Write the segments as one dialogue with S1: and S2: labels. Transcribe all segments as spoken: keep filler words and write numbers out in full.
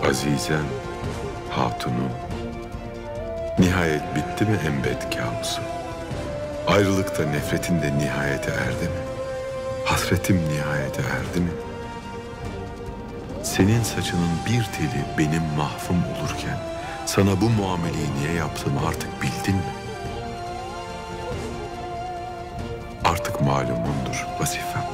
S1: Azizem, hatunum. Nihayet bitti mi embed kabusu? Ayrılıkta nefretin de nihayete erdi mi? Hasretim nihayete erdi mi? Senin saçının bir teli benim mahfum olurken sana bu muameleyi niye yaptığımı artık bildin mi? Artık malumundur vazifem.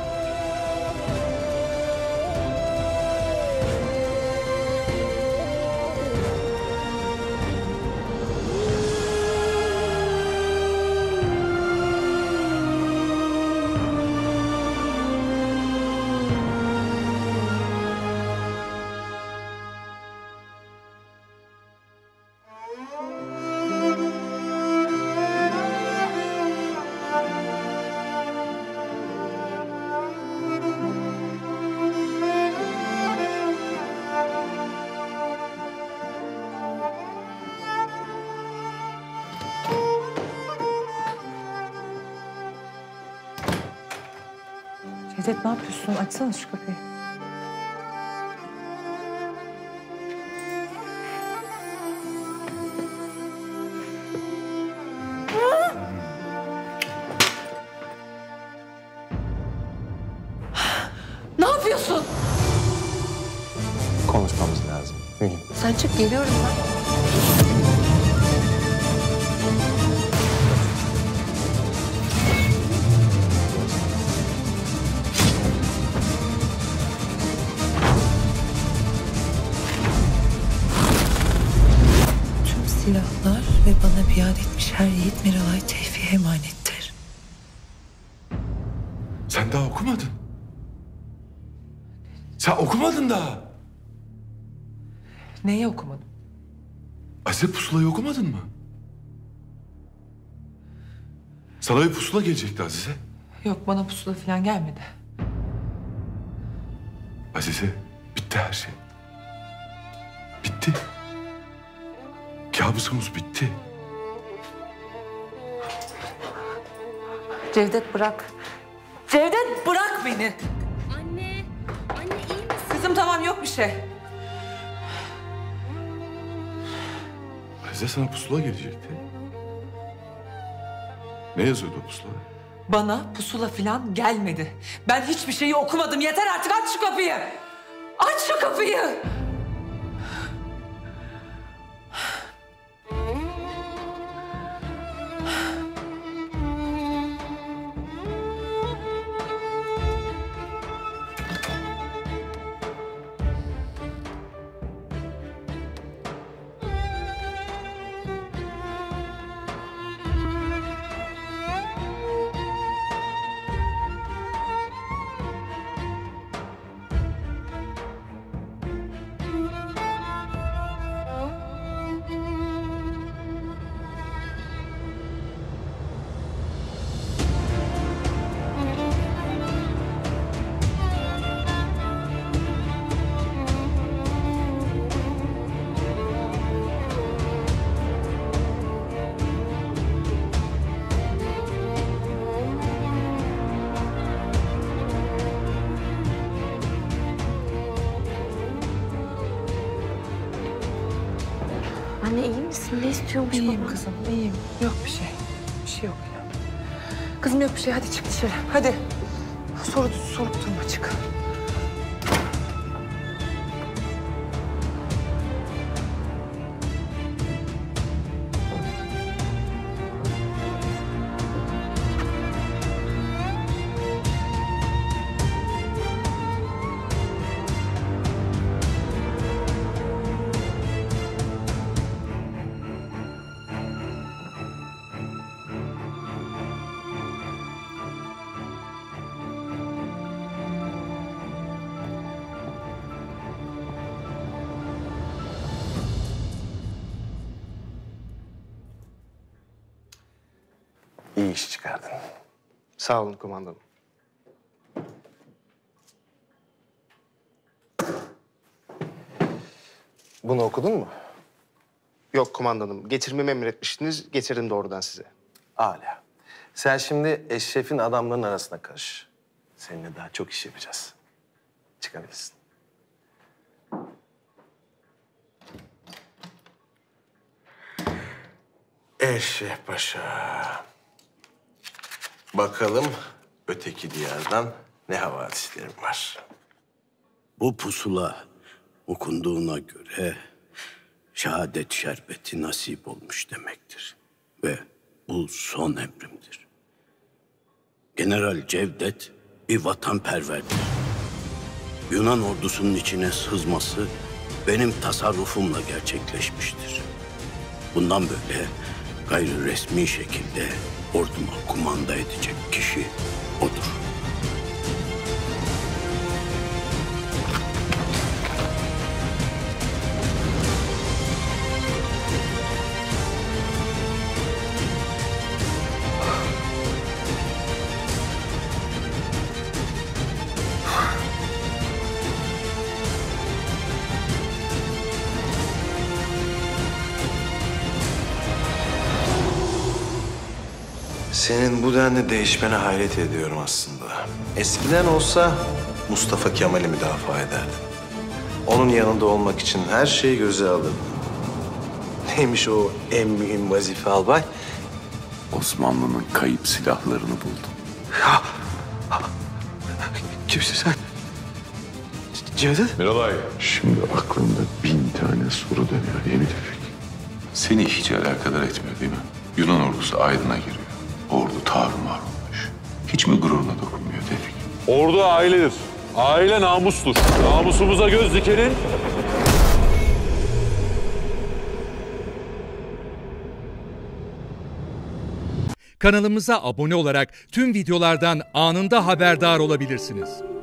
S2: Cevdet, ne yapıyorsun? Açsana şu kapıyı. Ne yapıyorsun?
S3: Konuşmamız lazım. Mühim.
S2: Sen çık, geliyorum ben.
S4: Silahlar ve bana biat etmiş her yiğit Miralay Tevfik'e emanettir.
S1: Sen daha okumadın. Sen okumadın daha.
S2: Neyi okumadım?
S1: Azize pusulayı okumadın mı? Sana bir pusula gelecekti Azize.
S2: Yok, bana pusula falan gelmedi.
S1: Azize, bitti her şey. Bitti. Kabusumuz bitti.
S2: Cevdet, bırak. Cevdet, bırak beni.
S5: Anne, anne iyi misin?
S2: Kızım, tamam, yok bir şey.
S1: Azize, sana pusula gelecekti. Ne yazıyordu o pusulada?
S2: Bana pusula falan gelmedi. Ben hiçbir şeyi okumadım. Yeter artık, aç şu kapıyı. Aç şu kapıyı.
S5: Anne iyi misin? Ne istiyormuş
S2: İyiyim
S5: baba?
S2: kızım, iyiyim. Yok bir şey. Bir şey yok ya. Kızım, yok bir şey. Hadi çık dışarı. Hadi. Soru, sorup durma, çık.
S3: İyi iş çıkardın. Sağ olun kumandanım. Bunu okudun mu? Yok kumandanım. Getirmemi emretmiştiniz. Getirdim doğrudan size. Âlâ. Sen şimdi Eşref'in adamlarının arasına karış. Seninle daha çok iş yapacağız. Çıkabilirsin. Eşref Paşa. Bakalım öteki diyardan ne havadislerim var.
S6: Bu pusula okunduğuna göre şehadet şerbeti nasip olmuş demektir. Ve bu son emrimdir. General Cevdet bir vatanperverdir. Yunan ordusunun içine sızması benim tasarrufumla gerçekleşmiştir. Bundan böyle gayri resmi şekilde orduma kumanda edecek kişi odur.
S3: Senin bu denli değişmene hayret ediyorum aslında. Eskiden olsa Mustafa Kemal'i müdafaa ederdin. Onun yanında olmak için her şeyi göze alırdın. Neymiş o en mühim vazife albay?
S1: Osmanlı'nın kayıp silahlarını buldum.
S3: Kimsin sen? Cevdet?
S1: Miralay. Şimdi aklımda bin tane soru dönüyor değil mi Tevfik? Seni hiç alakadar etmiyor değil mi? Yunan ordusu Aydın'a giriyor. Ordu tarumar olmuş. Hiç mi gururuna dokunmuyor Tevfik?
S7: Ordu ailedir. Aile namustur. Namusumuza göz dikenin...
S8: Kanalımıza abone olarak tüm videolardan anında haberdar olabilirsiniz.